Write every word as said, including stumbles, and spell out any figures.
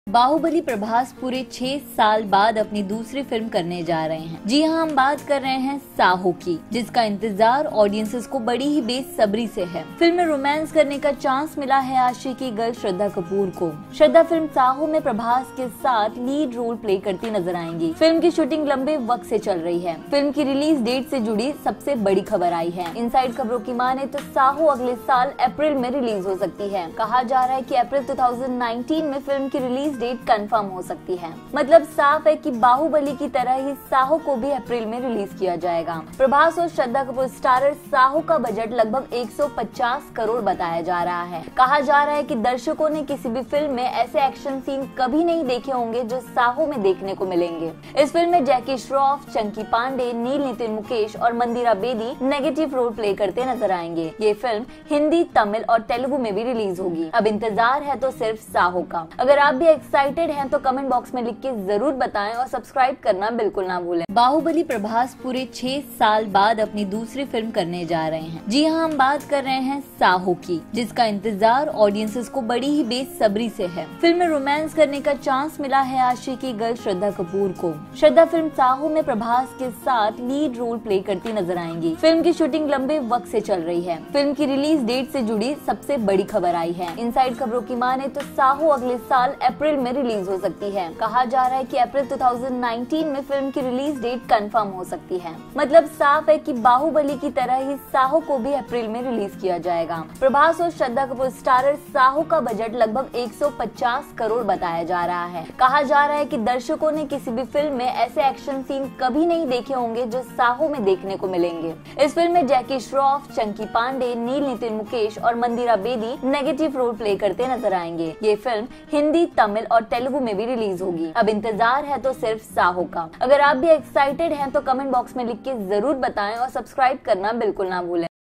बाहुबली प्रभास पूरे छह साल बाद अपनी दूसरी फिल्म करने जा रहे हैं। जी हाँ, हम बात कर रहे हैं साहो की, जिसका इंतजार ऑडियंसेस को बड़ी ही बेसब्री से है। फिल्म में रोमांस करने का चांस मिला है आशिकी गर्ल श्रद्धा कपूर को। श्रद्धा फिल्म साहो में प्रभास के साथ लीड रोल प्ले करती नजर आएंगी। फिल्म की शूटिंग लंबे वक्त से चल रही है। फिल्म की रिलीज डेट से जुड़ी सबसे बड़ी खबर आई है। इनसाइड खबरों की माने तो साहो अगले साल अप्रैल में रिलीज हो सकती है। कहा जा रहा है कि अप्रैल दो हज़ार उन्नीस में फिल्म की रिलीज डेट कंफर्म हो सकती है। मतलब साफ है कि बाहुबली की तरह ही साहो को भी अप्रैल में रिलीज किया जाएगा। प्रभास और श्रद्धा कपूर स्टारर साहो का बजट लगभग एक सौ पचास करोड़ बताया जा रहा है। कहा जा रहा है कि दर्शकों ने किसी भी फिल्म में ऐसे एक्शन सीन कभी नहीं देखे होंगे जो साहो में देखने को मिलेंगे। इस फिल्म में जैकी श्रॉफ, चंकी पांडे, नील नितिन मुकेश और Mandira Bedi negative role play करते नजर आएंगे। ये फिल्म हिंदी, तमिल और तेलुगु में भी रिलीज होगी। अब इंतजार है तो सिर्फ साहो का। अगर आप भी एक्साइटेड हैं तो कमेंट बॉक्स में लिख के जरूर बताएं और सब्सक्राइब करना बिल्कुल ना भूलें। बाहुबली प्रभास पूरे छह साल बाद अपनी दूसरी फिल्म करने जा रहे हैं। जी हाँ, हम बात कर रहे हैं साहो की, जिसका इंतजार ऑडियंसेस को बड़ी ही बेसब्री से है। फिल्म में रोमांस करने का चांस मिला है आशिकी गर्ल श्रद्धा कपूर को। श्रद्धा फिल्म साहो में प्रभास के साथ लीड रोल प्ले करती नजर आएंगी। फिल्म की शूटिंग लंबे वक्त से चल रही है। फिल्म की रिलीज डेट से जुड़ी सबसे बड़ी खबर आई है। इनसाइड खबरों की माने तो साहो अगले साल अप्रैल में रिलीज हो सकती है। कहा जा रहा है कि अप्रैल दो हज़ार उन्नीस में फिल्म की रिलीज डेट कंफर्म हो सकती है। मतलब साफ है कि बाहुबली की तरह ही साहो को भी अप्रैल में रिलीज किया जाएगा। प्रभास और श्रद्धा कपूर स्टारर साहो का बजट लगभग एक सौ पचास करोड़ बताया जा रहा है। कहा जा रहा है कि दर्शकों ने किसी भी फिल्म में ऐसे एक्शन सीन कभी नहीं देखे होंगे जो साहो में देखने को मिलेंगे। इस फिल्म में जैकी श्रॉफ, चंकी पांडे, नील नितिन मुकेश और Mandira Bedi negative role play करते नजर आएंगे। ये फिल्म हिंदी, तमिल और तेलुगु में भी रिलीज होगी। अब इंतजार है तो सिर्फ साहो का। अगर आप भी एक्साइटेड हैं तो कमेंट बॉक्स में लिख के जरूर बताएं और सब्सक्राइब करना बिल्कुल ना भूलें।